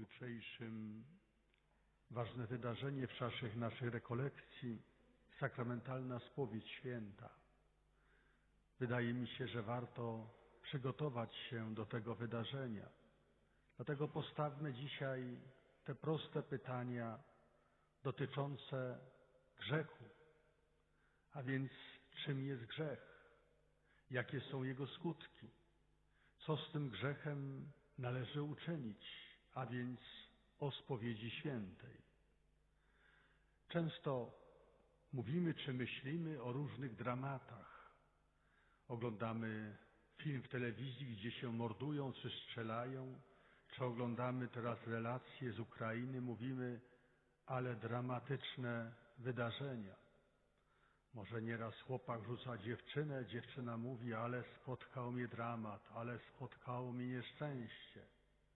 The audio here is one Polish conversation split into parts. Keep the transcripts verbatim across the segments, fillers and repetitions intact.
jutrzejszym ważne wydarzenie w czasie naszej rekolekcji, sakramentalna spowiedź święta. Wydaje mi się, że warto przygotować się do tego wydarzenia. Dlatego postawmy dzisiaj te proste pytania dotyczące grzechu. A więc czym jest grzech? Jakie są jego skutki? Co z tym grzechem należy uczynić? A więc o spowiedzi świętej. Często mówimy czy myślimy o różnych dramatach. Oglądamy film w telewizji, gdzie się mordują czy strzelają, czy oglądamy teraz relacje z Ukrainy, mówimy, ale dramatyczne wydarzenia. Może nieraz chłopak rzuca dziewczynę, dziewczyna mówi, ale spotkał mnie dramat, ale spotkało mnie nieszczęście.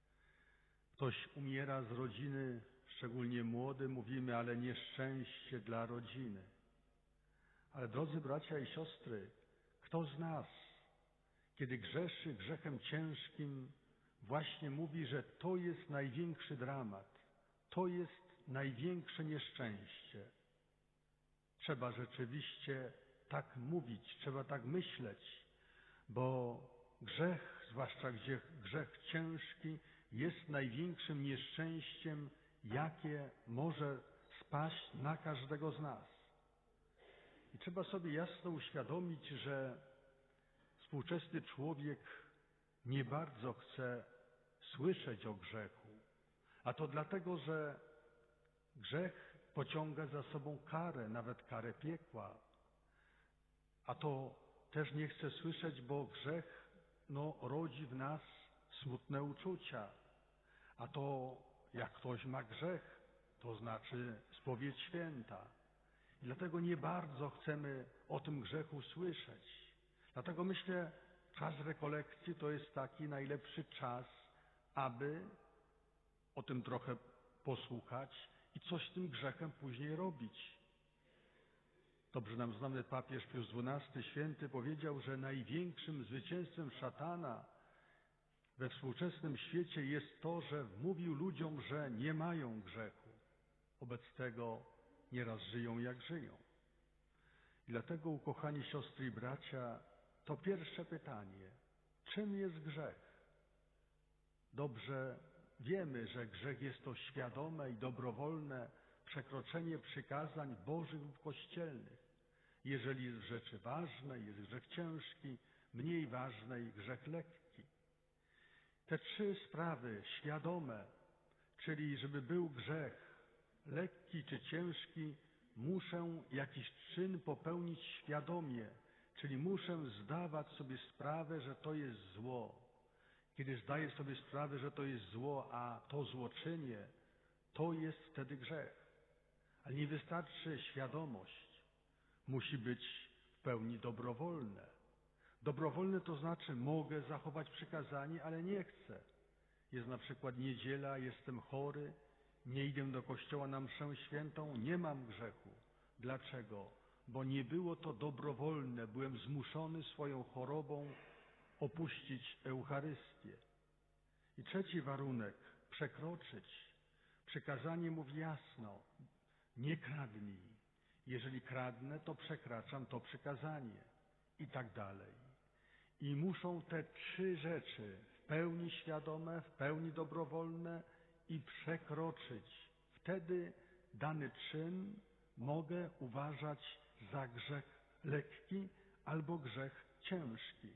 Ktoś umiera z rodziny, szczególnie młody, mówimy, ale nieszczęście dla rodziny. Ale drodzy bracia i siostry, kto z nas, kiedy grzeszy grzechem ciężkim, właśnie mówi, że to jest największy dramat, to jest największe nieszczęście. Trzeba rzeczywiście tak mówić, trzeba tak myśleć, bo grzech, zwłaszcza gdzie grzech ciężki, jest największym nieszczęściem, jakie może spaść na każdego z nas. I trzeba sobie jasno uświadomić, że współczesny człowiek nie bardzo chce słyszeć o grzechu. A to dlatego, że grzech pociąga za sobą karę, nawet karę piekła. A to też nie chce słyszeć, bo grzech no, rodzi w nas smutne uczucia. A to jak ktoś ma grzech, to znaczy spowiedź święta. I dlatego nie bardzo chcemy o tym grzechu słyszeć. Dlatego myślę, czas rekolekcji to jest taki najlepszy czas, aby o tym trochę posłuchać i coś z tym grzechem później robić. Dobrze nam znany papież Pius dwunasty święty powiedział, że największym zwycięstwem szatana we współczesnym świecie jest to, że mówił ludziom, że nie mają grzechu. Wobec tego nieraz żyją jak żyją. I dlatego, ukochani siostry i bracia, to pierwsze pytanie. Czym jest grzech? Dobrze wiemy, że grzech jest to świadome i dobrowolne przekroczenie przykazań bożych lub kościelnych. Jeżeli jest rzeczy ważne, jest grzech ciężki, mniej ważny i grzech lekki. Te trzy sprawy świadome, czyli żeby był grzech lekki czy ciężki, muszę jakiś czyn popełnić świadomie, czyli muszę zdawać sobie sprawę, że to jest zło. Kiedy zdaję sobie sprawę, że to jest zło, a to zło czynię, to jest wtedy grzech. Ale nie wystarczy świadomość. Musi być w pełni dobrowolne. Dobrowolne to znaczy mogę zachować przykazanie, ale nie chcę. Jest na przykład niedziela, jestem chory, nie idę do kościoła na mszę świętą, nie mam grzechu. Dlaczego? Bo nie było to dobrowolne, byłem zmuszony swoją chorobą opuścić Eucharystię. I trzeci warunek, przekroczyć. Przykazanie mówi jasno, nie kradnij. Jeżeli kradnę, to przekraczam to przykazanie. I tak dalej. I muszą te trzy rzeczy w pełni świadome, w pełni dobrowolne i przekroczyć. Wtedy dany czyn mogę uważać za grzech lekki albo grzech ciężki.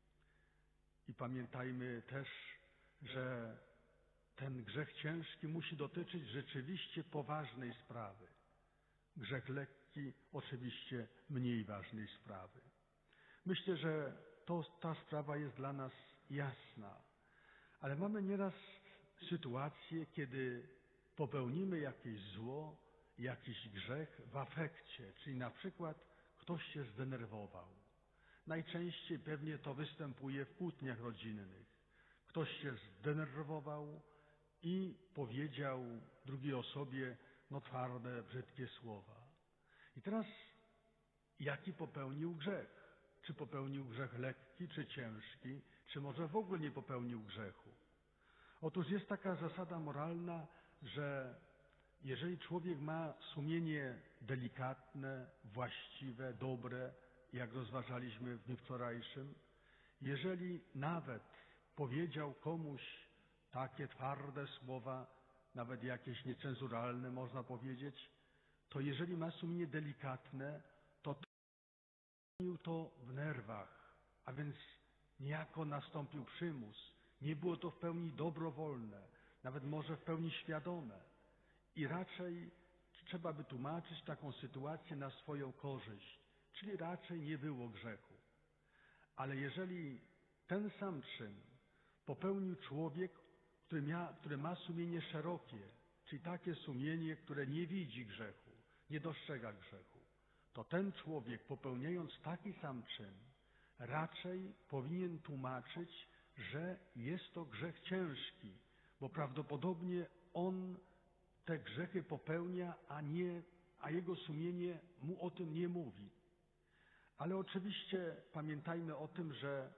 I pamiętajmy też, że ten grzech ciężki musi dotyczyć rzeczywiście poważnej sprawy. Grzech lekki oczywiście mniej ważnej sprawy. Myślę, że to, ta sprawa jest dla nas jasna, ale mamy nieraz sytuację, kiedy popełnimy jakieś zło, jakiś grzech w afekcie, czyli na przykład ktoś się zdenerwował. Najczęściej pewnie to występuje w kłótniach rodzinnych. Ktoś się zdenerwował i powiedział drugiej osobie no twarde, brzydkie słowa. I teraz jaki popełnił grzech? Czy popełnił grzech lekki, czy ciężki, czy może w ogóle nie popełnił grzechu? Otóż jest taka zasada moralna, że jeżeli człowiek ma sumienie delikatne, właściwe, dobre, jak rozważaliśmy w dniu wczorajszym, jeżeli nawet powiedział komuś takie twarde słowa, nawet jakieś niecenzuralne można powiedzieć, to jeżeli ma sumienie delikatne, to czynił to w nerwach, a więc niejako nastąpił przymus. Nie było to w pełni dobrowolne, nawet może w pełni świadome. I raczej trzeba by tłumaczyć taką sytuację na swoją korzyść, czyli raczej nie było grzechu. Ale jeżeli ten sam czyn popełnił człowiek, który, mia, który ma sumienie szerokie, czyli takie sumienie, które nie widzi grzechu, nie dostrzega grzechu, to ten człowiek, popełniając taki sam czyn, raczej powinien tłumaczyć, że jest to grzech ciężki, bo prawdopodobnie on te grzechy popełnia, a, nie, a jego sumienie mu o tym nie mówi. Ale oczywiście pamiętajmy o tym, że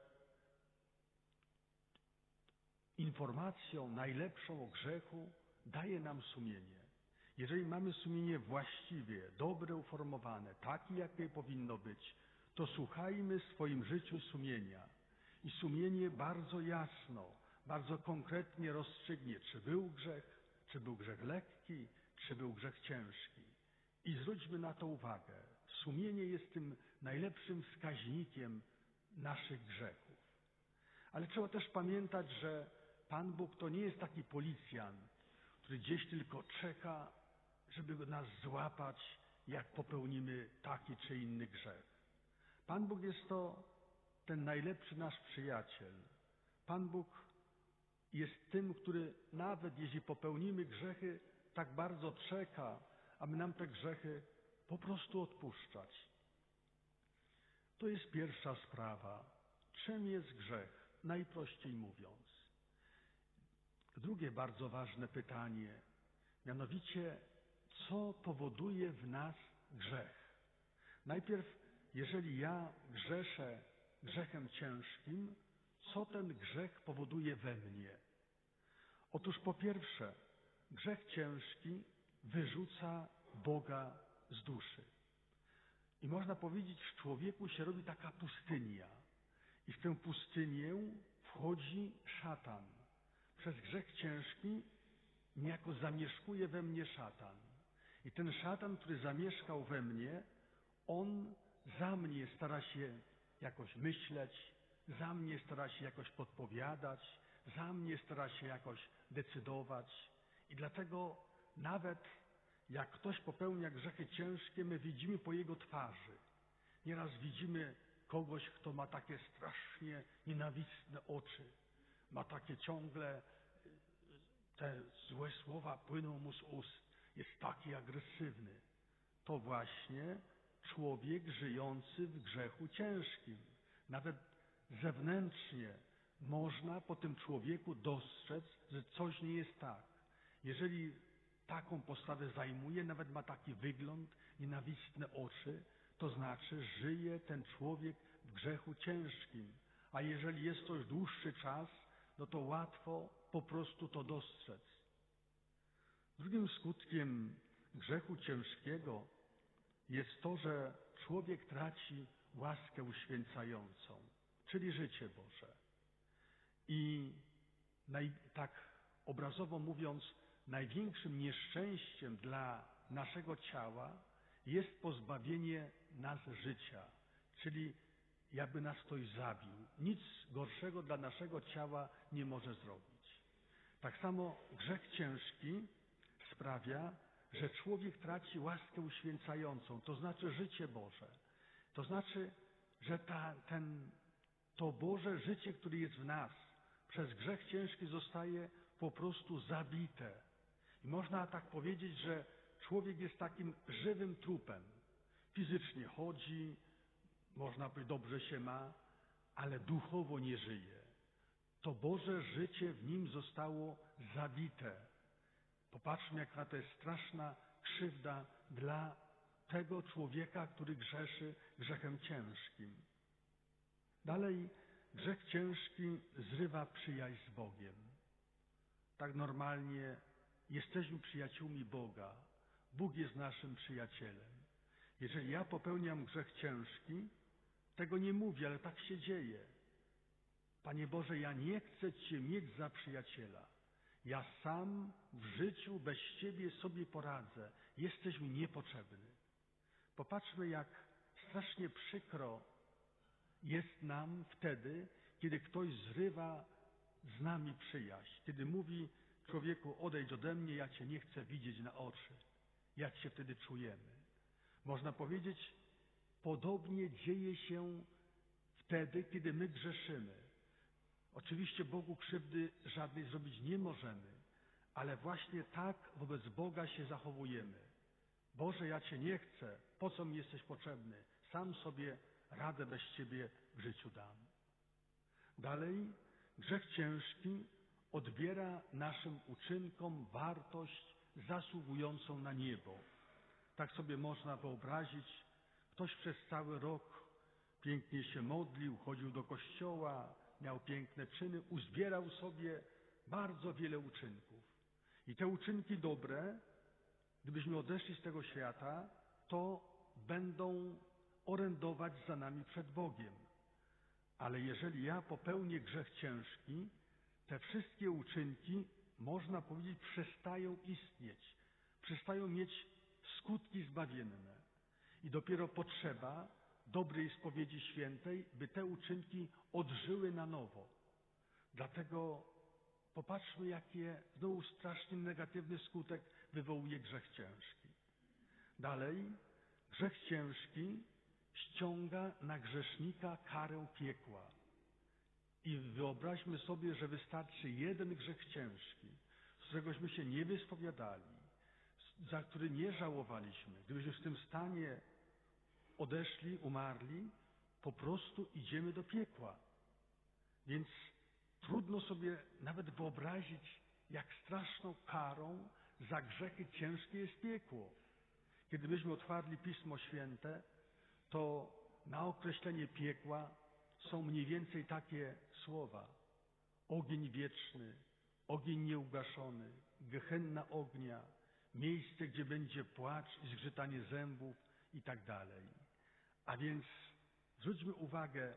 informacją najlepszą o grzechu daje nam sumienie. Jeżeli mamy sumienie właściwie, dobre, uformowane, takie, jakie powinno być, to słuchajmy w swoim życiu sumienia. I sumienie bardzo jasno, bardzo konkretnie rozstrzygnie, czy był grzech, czy był grzech lekki, czy był grzech ciężki. I zwróćmy na to uwagę. Sumienie jest tym najlepszym wskaźnikiem naszych grzechów. Ale trzeba też pamiętać, że Pan Bóg to nie jest taki policjant, który gdzieś tylko czeka, żeby nas złapać, jak popełnimy taki czy inny grzech. Pan Bóg jest to ten najlepszy nasz przyjaciel. Pan Bóg jest tym, który nawet jeśli popełnimy grzechy, tak bardzo czeka, aby nam te grzechy po prostu odpuszczać. To jest pierwsza sprawa. Czym jest grzech? Najprościej mówiąc. Drugie bardzo ważne pytanie, mianowicie, co powoduje w nas grzech? Najpierw, jeżeli ja grzeszę grzechem ciężkim, co ten grzech powoduje we mnie? Otóż po pierwsze, grzech ciężki wyrzuca Boga z duszy. I można powiedzieć, w człowieku się robi taka pustynia. I w tę pustynię wchodzi szatan. Przez grzech ciężki niejako zamieszkuje we mnie szatan. I ten szatan, który zamieszkał we mnie, on za mnie stara się jakoś myśleć, za mnie stara się jakoś podpowiadać, za mnie stara się jakoś decydować. I dlatego nawet jak ktoś popełnia grzechy ciężkie, my widzimy po jego twarzy. Nieraz widzimy kogoś, kto ma takie strasznie nienawistne oczy. Ma takie ciągle, te złe słowa płyną mu z ust. Jest taki agresywny. To właśnie człowiek żyjący w grzechu ciężkim. Nawet zewnętrznie można po tym człowieku dostrzec, że coś nie jest tak. Jeżeli taką postawę zajmuje, nawet ma taki wygląd, nienawistne oczy, to znaczy żyje ten człowiek w grzechu ciężkim. A jeżeli jest to już dłuższy czas, no to łatwo po prostu to dostrzec. Drugim skutkiem grzechu ciężkiego jest to, że człowiek traci łaskę uświęcającą, czyli życie Boże. I naj, tak obrazowo mówiąc, największym nieszczęściem dla naszego ciała jest pozbawienie nas życia, czyli jakby nas ktoś zabił. Nic gorszego dla naszego ciała nie może zrobić. Tak samo grzech ciężki sprawia, że człowiek traci łaskę uświęcającą, to znaczy życie Boże. To znaczy, że ta, ten, to Boże życie, które jest w nas, przez grzech ciężki zostaje po prostu zabite. I można tak powiedzieć, że człowiek jest takim żywym trupem. Fizycznie chodzi, można powiedzieć, dobrze się ma, ale duchowo nie żyje. To Boże życie w nim zostało zabite. Popatrzmy, jaka to jest straszna krzywda dla tego człowieka, który grzeszy grzechem ciężkim. Dalej, grzech ciężki zrywa przyjaźń z Bogiem. tak normalnie jesteśmy przyjaciółmi Boga. Bóg jest naszym przyjacielem. Jeżeli ja popełniam grzech ciężki, tego nie mówię, ale tak się dzieje. Panie Boże, ja nie chcę Cię mieć za przyjaciela. Ja sam w życiu bez Ciebie sobie poradzę. Jesteś mi niepotrzebny. Popatrzmy, jak strasznie przykro jest nam wtedy, kiedy ktoś zrywa z nami przyjaźń. Kiedy mówi człowieku, odejdź ode mnie, ja Cię nie chcę widzieć na oczy. Jak się wtedy czujemy? Można powiedzieć, podobnie dzieje się wtedy, kiedy my grzeszymy. Oczywiście Bogu krzywdy żadnej zrobić nie możemy, ale właśnie tak wobec Boga się zachowujemy. Boże, ja Cię nie chcę, po co mi jesteś potrzebny? Sam sobie radę bez Ciebie w życiu dam. Dalej, grzech ciężki odbiera naszym uczynkom wartość zasługującą na niebo. Tak sobie można wyobrazić, ktoś przez cały rok pięknie się modlił, chodził do kościoła, miał piękne czyny, uzbierał sobie bardzo wiele uczynków. I te uczynki dobre, gdybyśmy odeszli z tego świata, to będą orędować za nami przed Bogiem. Ale jeżeli ja popełnię grzech ciężki, te wszystkie uczynki, można powiedzieć, przestają istnieć, przestają mieć skutki zbawienne. I dopiero potrzeba dobrej spowiedzi świętej, by te uczynki odżyły na nowo. Dlatego popatrzmy, jakie znowu strasznie negatywny skutek wywołuje grzech ciężki. Dalej, grzech ciężki ściąga na grzesznika karę piekła. I wyobraźmy sobie, że wystarczy jeden grzech ciężki, z któregośmy się nie wyspowiadali, za który nie żałowaliśmy. Gdybyśmy w tym stanie odeszli, umarli, po prostu idziemy do piekła. Więc trudno sobie nawet wyobrazić, jak straszną karą za grzechy ciężkie jest piekło. Kiedy byśmy otwarli Pismo Święte, to na określenie piekła są mniej więcej takie słowa: ogień wieczny, ogień nieugaszony, gehenna ognia, miejsce, gdzie będzie płacz i zgrzytanie zębów i tak dalej. A więc zwróćmy uwagę,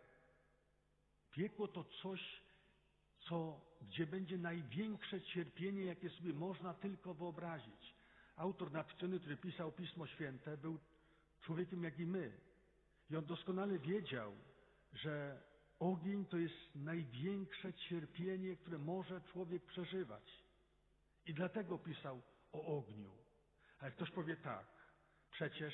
piekło to coś, co, gdzie będzie największe cierpienie, jakie sobie można tylko wyobrazić. Autor napisany, który pisał Pismo Święte, był człowiekiem jak i my. I on doskonale wiedział, że ogień to jest największe cierpienie, które może człowiek przeżywać. I dlatego pisał o ogniu. Ale ktoś powie tak, przecież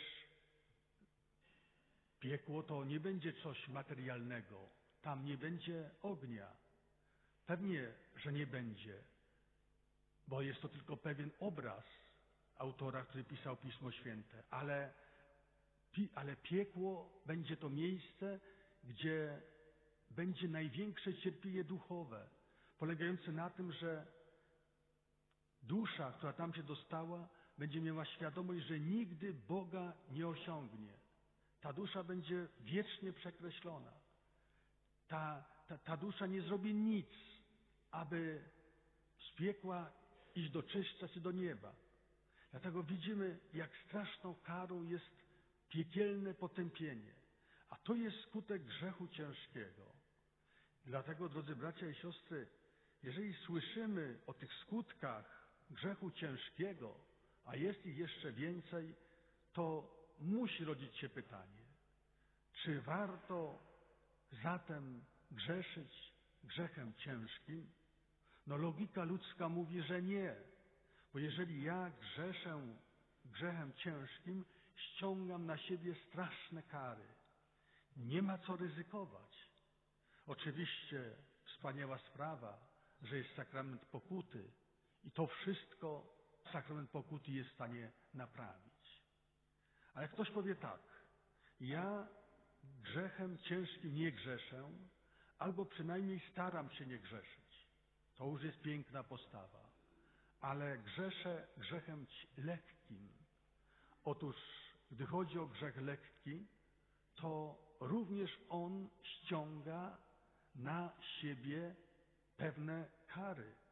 piekło to nie będzie coś materialnego, tam nie będzie ognia. Pewnie, że nie będzie, bo jest to tylko pewien obraz autora, który pisał Pismo Święte, ale, ale piekło będzie to miejsce, gdzie będzie największe cierpienie duchowe, polegające na tym, że dusza, która tam się dostała, będzie miała świadomość, że nigdy Boga nie osiągnie. Ta dusza będzie wiecznie przekreślona. Ta, ta, ta dusza nie zrobi nic, aby z piekła iść do czyśćca czy do nieba. Dlatego widzimy, jak straszną karą jest piekielne potępienie. A to jest skutek grzechu ciężkiego. Dlatego, drodzy bracia i siostry, jeżeli słyszymy o tych skutkach grzechu ciężkiego, a jest ich jeszcze więcej, to musi rodzić się pytanie, czy warto zatem grzeszyć grzechem ciężkim? No logika ludzka mówi, że nie, bo jeżeli ja grzeszę grzechem ciężkim, ściągam na siebie straszne kary. Nie ma co ryzykować. Oczywiście wspaniała sprawa, że jest sakrament pokuty i to wszystko sakrament pokuty jest w stanie naprawić. Ale ktoś powie tak, ja grzechem ciężkim nie grzeszę, albo przynajmniej staram się nie grzeszyć. To już jest piękna postawa. Ale grzeszę grzechem lekkim. Otóż, gdy chodzi o grzech lekki, to również on ściąga na siebie pewne kary.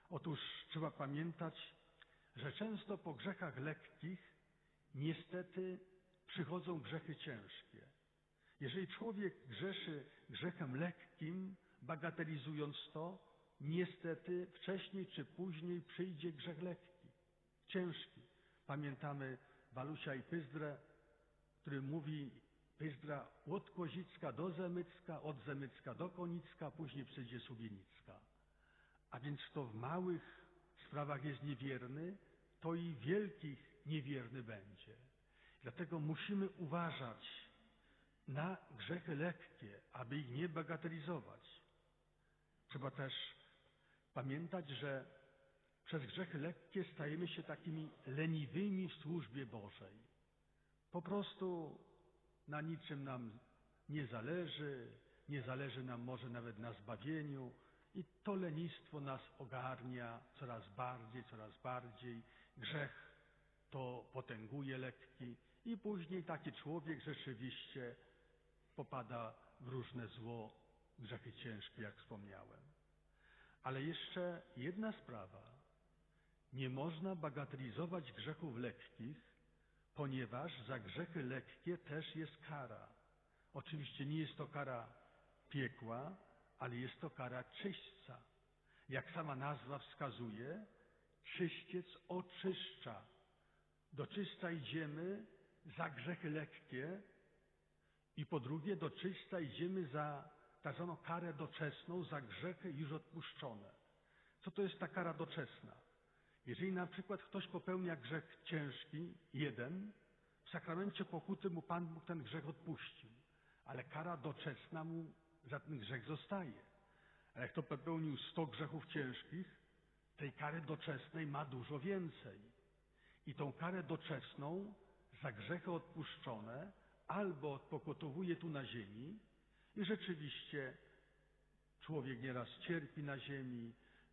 Otóż trzeba pamiętać, że często po grzechach lekkich niestety przychodzą grzechy ciężkie. Jeżeli człowiek grzeszy grzechem lekkim, bagatelizując to, niestety wcześniej czy później przyjdzie grzech lekki, ciężki. Pamiętamy Walusia i Pyzdrę, który mówi: Pyzdra od Kozicka do Zemycka, od Zemycka do Konicka, później przyjdzie Subienicka. A więc kto w małych sprawach jest niewierny, to i w wielkich niewierny będzie. Dlatego musimy uważać na grzechy lekkie, aby ich nie bagatelizować. Trzeba też pamiętać, że przez grzechy lekkie stajemy się takimi leniwymi w służbie Bożej. Po prostu na niczym nam nie zależy, nie zależy nam może nawet na zbawieniu i to lenistwo nas ogarnia coraz bardziej, coraz bardziej. Grzech to potęguje lekki i później taki człowiek rzeczywiście popada w różne zło, grzechy ciężkie, jak wspomniałem. Ale jeszcze jedna sprawa. Nie można bagatelizować grzechów lekkich, ponieważ za grzechy lekkie też jest kara. Oczywiście nie jest to kara piekła, ale jest to kara czyśćca. Jak sama nazwa wskazuje, czyściec oczyszcza. Do czyśćca idziemy za grzechy lekkie i po drugie do czyśćca idziemy za tak zwaną karę doczesną, za grzechy już odpuszczone. Co to jest ta kara doczesna? Jeżeli na przykład ktoś popełnia grzech ciężki, jeden, w sakramencie pokuty mu Pan Bóg ten grzech odpuścił, ale kara doczesna mu za ten grzech zostaje. A jak kto popełnił sto grzechów ciężkich, tej kary doczesnej ma dużo więcej. I tą karę doczesną za grzechy odpuszczone albo odpokutowuje tu na ziemi i rzeczywiście człowiek nieraz cierpi na ziemi,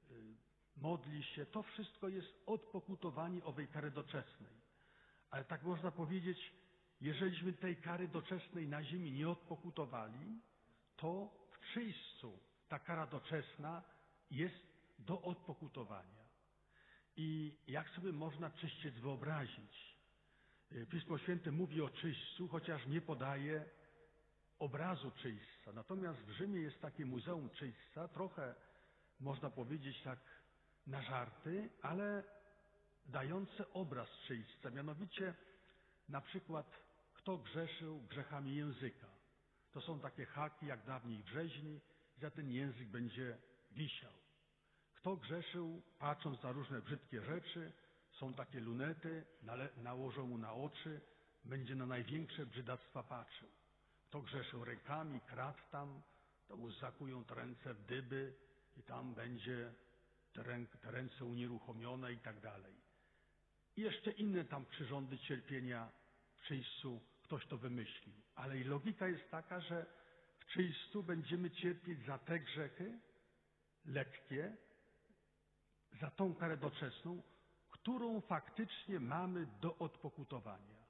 modli się, to wszystko jest odpokutowanie owej kary doczesnej. Ale tak można powiedzieć, jeżeliśmy tej kary doczesnej na ziemi nie odpokutowali, to w czyśćcu ta kara doczesna jest do odpokutowania. I jak sobie można czyściec wyobrazić? Pismo Święte mówi o czyśćcu, chociaż nie podaje obrazu czyśćca. Natomiast w Rzymie jest takie muzeum czyśćca, trochę można powiedzieć tak na żarty, ale dające obraz czyśćca. Mianowicie na przykład kto grzeszył grzechami języka. To są takie haki jak dawniej w rzeźni, za ten język będzie wisiał. Kto grzeszył patrząc na różne brzydkie rzeczy, są takie lunety, nałożą mu na oczy, będzie na największe brzydactwa patrzył. Kto grzeszył rękami, kradł tam, to mu zakują te ręce w dyby i tam będzie te, ręk, te ręce unieruchomione i tak dalej. I jeszcze inne tam przyrządy cierpienia w czyśćcu ktoś to wymyślił. Ale i logika jest taka, że w czyśćcu będziemy cierpieć za te grzechy lekkie, za tą karę doczesną, którą faktycznie mamy do odpokutowania.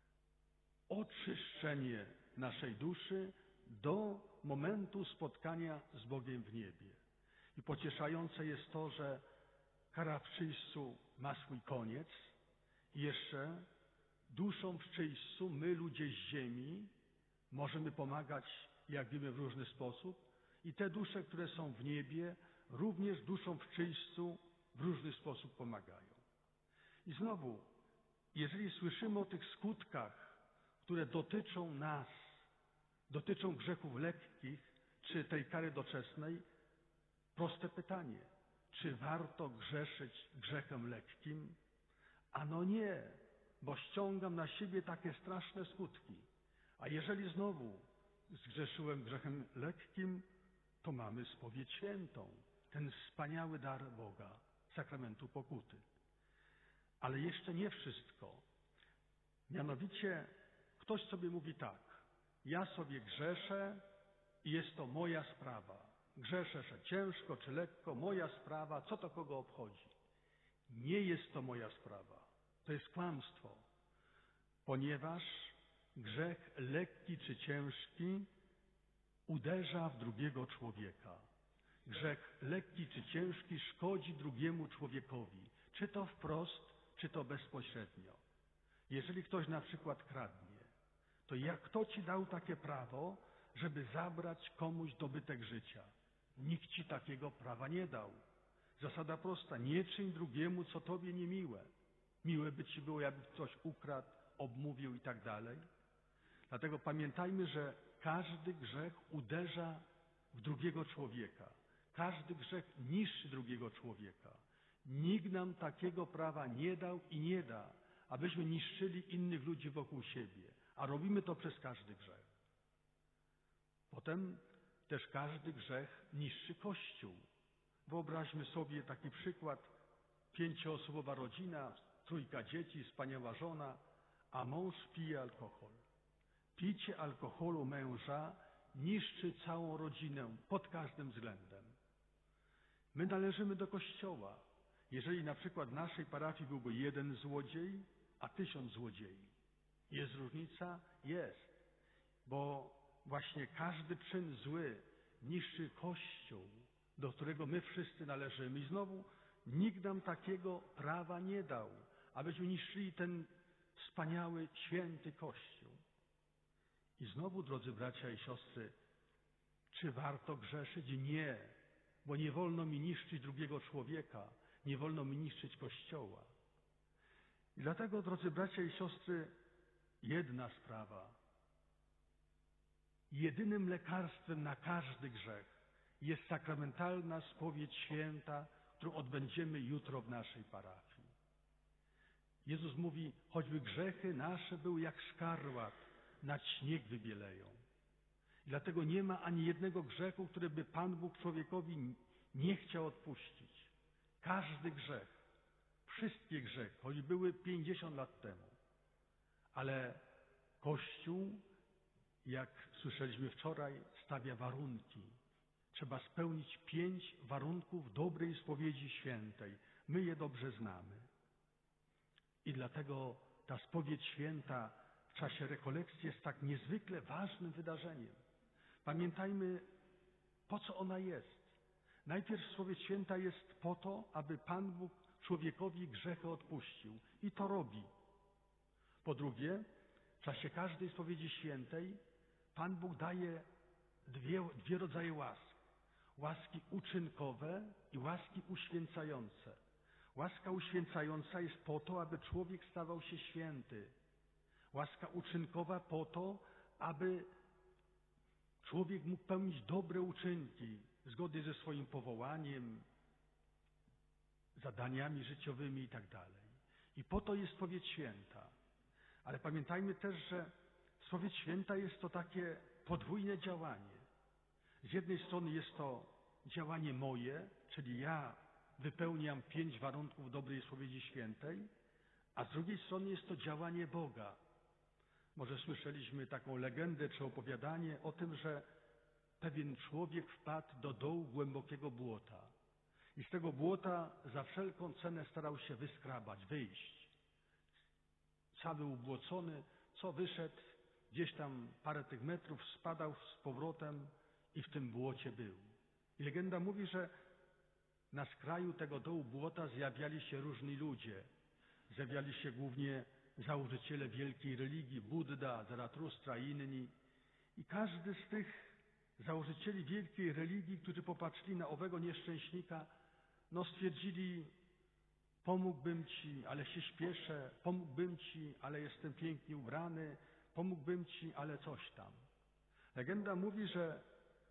Oczyszczenie naszej duszy do momentu spotkania z Bogiem w niebie. I pocieszające jest to, że kara w czyśćcu ma swój koniec i jeszcze duszom w czyśćcu my, ludzie z ziemi, możemy pomagać, jak wiemy, w różny sposób i te dusze, które są w niebie, również duszom w czyśćcu w różny sposób pomagają. I znowu, jeżeli słyszymy o tych skutkach, które dotyczą nas, dotyczą grzechów lekkich, czy tej kary doczesnej, proste pytanie, czy warto grzeszyć grzechem lekkim? Ano nie, bo ściągam na siebie takie straszne skutki. A jeżeli znowu zgrzeszyłem grzechem lekkim, to mamy spowiedź świętą, ten wspaniały dar Boga, sakramentu pokuty. Ale jeszcze nie wszystko. Mianowicie ktoś sobie mówi tak, ja sobie grzeszę i jest to moja sprawa. Grzeszę, że ciężko czy lekko, moja sprawa, co to kogo obchodzi? Nie jest to moja sprawa. To jest kłamstwo. Ponieważ grzech lekki czy ciężki uderza w drugiego człowieka. grzech lekki czy ciężki szkodzi drugiemu człowiekowi, czy to wprost, czy to bezpośrednio. Jeżeli ktoś na przykład kradnie, to jak kto ci dał takie prawo, żeby zabrać komuś dobytek życia? Nikt ci takiego prawa nie dał. Zasada prosta, nie czyń drugiemu, co tobie niemiłe. Miłe by ci było, jakby ktoś ukradł, obmówił i tak dalej. Dlatego pamiętajmy, że każdy grzech uderza w drugiego człowieka. Każdy grzech niszczy drugiego człowieka. Nikt nam takiego prawa nie dał i nie da, abyśmy niszczyli innych ludzi wokół siebie. A robimy to przez każdy grzech. Potem też każdy grzech niszczy Kościół. Wyobraźmy sobie taki przykład. Pięcioosobowa rodzina, trójka dzieci, wspaniała żona, a mąż pije alkohol. Picie alkoholu męża niszczy całą rodzinę pod każdym względem. My należymy do Kościoła. Jeżeli na przykład w naszej parafii byłby jeden złodziej, a tysiąc złodziei. Jest różnica? Jest. Bo właśnie każdy czyn zły niszczy Kościół, do którego my wszyscy należymy. I znowu nikt nam takiego prawa nie dał, abyśmy niszczyli ten wspaniały, święty Kościół. I znowu, drodzy bracia i siostry, czy warto grzeszyć? Nie, bo nie wolno mi niszczyć drugiego człowieka, nie wolno mi niszczyć Kościoła. I dlatego, drodzy bracia i siostry, jedna sprawa. Jedynym lekarstwem na każdy grzech jest sakramentalna spowiedź święta, którą odbędziemy jutro w naszej parafii. Jezus mówi, choćby grzechy nasze były jak szkarłat, na śnieg wybieleją. I dlatego nie ma ani jednego grzechu, który by Pan Bóg człowiekowi nie chciał odpuścić. Każdy grzech, wszystkie grzechy, choć były pięćdziesiąt lat temu. Ale Kościół, jak słyszeliśmy wczoraj, stawia warunki. Trzeba spełnić pięć warunków dobrej spowiedzi świętej. My je dobrze znamy. I dlatego ta spowiedź święta w czasie rekolekcji jest tak niezwykle ważnym wydarzeniem. Pamiętajmy, po co ona jest. Najpierw spowiedź święta jest po to, aby Pan Bóg człowiekowi grzechy odpuścił. I to robi. Po drugie, w czasie każdej spowiedzi świętej Pan Bóg daje dwie, dwie rodzaje łask. Łaski uczynkowe i łaski uświęcające. Łaska uświęcająca jest po to, aby człowiek stawał się święty. Łaska uczynkowa po to, aby człowiek mógł pełnić dobre uczynki zgodnie ze swoim powołaniem, zadaniami życiowymi i tak dalej. I po to jest spowiedź święta. Ale pamiętajmy też, że spowiedź święta jest to takie podwójne działanie. Z jednej strony jest to działanie moje, czyli ja wypełniam pięć warunków dobrej spowiedzi świętej, a z drugiej strony jest to działanie Boga. Może słyszeliśmy taką legendę czy opowiadanie o tym, że pewien człowiek wpadł do dołu głębokiego błota i z tego błota za wszelką cenę starał się wyskrabać, wyjść. Cały ubłocony, co wyszedł, gdzieś tam parę tych metrów spadał z powrotem i w tym błocie był. I legenda mówi, że na skraju tego dołu błota zjawiali się różni ludzie. Zjawiali się głównie założyciele wielkiej religii, Budda, Zaratustra i inni. I każdy z tych założycieli wielkiej religii, którzy popatrzyli na owego nieszczęśnika, no stwierdzili, pomógłbym ci, ale się śpieszę, pomógłbym ci, ale jestem pięknie ubrany, pomógłbym ci, ale coś tam. Legenda mówi, że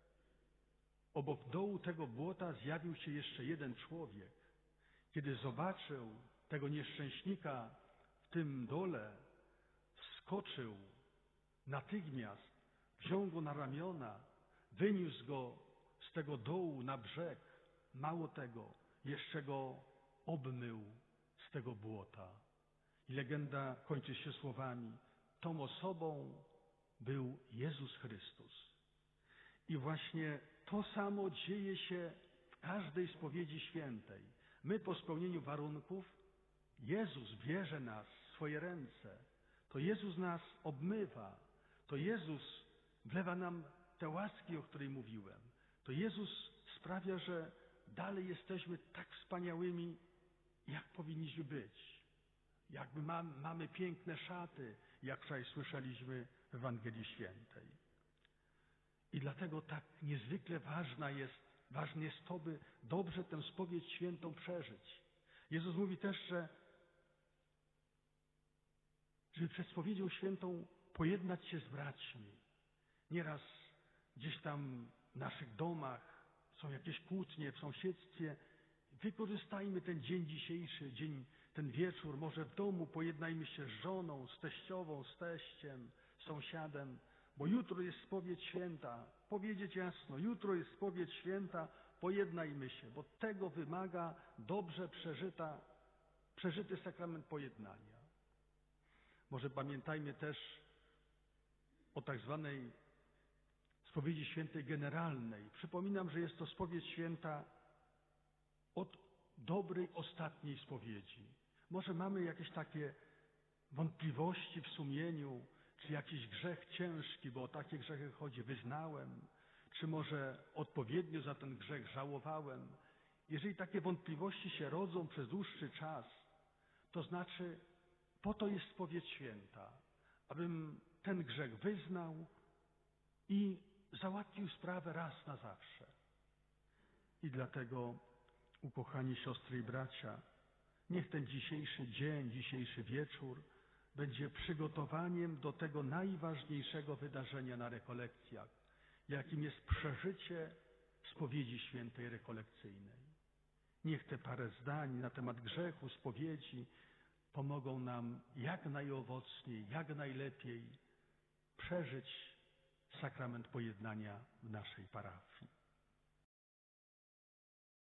obok dołu tego błota zjawił się jeszcze jeden człowiek. Kiedy zobaczył tego nieszczęśnika w tym dole, wskoczył natychmiast, wziął go na ramiona, wyniósł go z tego dołu na brzeg. Mało tego, jeszcze go obmył z tego błota. I legenda kończy się słowami: tą osobą był Jezus Chrystus. I właśnie to samo dzieje się w każdej spowiedzi świętej. My po spełnieniu warunków, Jezus bierze nas w swoje ręce. To Jezus nas obmywa. To Jezus wlewa nam te łaski, o której mówiłem. To Jezus sprawia, że dalej jesteśmy tak wspaniałymi, jak powinniśmy być. Jakby mam, mamy piękne szaty, jak wczoraj słyszeliśmy w Ewangelii Świętej. I dlatego tak niezwykle ważna jest, ważne jest to, by dobrze tę spowiedź świętą przeżyć. Jezus mówi też, że żeby przed spowiedzią świętą pojednać się z braćmi. Nieraz gdzieś tam w naszych domach są jakieś kłótnie w sąsiedztwie. Wykorzystajmy ten dzień dzisiejszy, dzień, ten wieczór, może w domu pojednajmy się z żoną, z teściową, z teściem, z sąsiadem, bo jutro jest spowiedź święta. Powiedzieć jasno, jutro jest spowiedź święta, pojednajmy się, bo tego wymaga dobrze przeżyta, przeżyty sakrament pojednania. Może pamiętajmy też o tak zwanej spowiedzi świętej generalnej. Przypominam, że jest to spowiedź święta od dobrej ostatniej spowiedzi. Może mamy jakieś takie wątpliwości w sumieniu, czy jakiś grzech ciężki, bo o takie grzechy chodzi, wyznałem, czy może odpowiednio za ten grzech żałowałem. Jeżeli takie wątpliwości się rodzą przez dłuższy czas, to znaczy po to jest spowiedź święta, abym ten grzech wyznał i załatwił sprawę raz na zawsze. I dlatego, ukochani siostry i bracia, niech ten dzisiejszy dzień, dzisiejszy wieczór będzie przygotowaniem do tego najważniejszego wydarzenia na rekolekcjach, jakim jest przeżycie spowiedzi świętej rekolekcyjnej. Niech te parę zdań na temat grzechu, spowiedzi pomogą nam jak najowocniej, jak najlepiej przeżyć sakrament pojednania w naszej parafii.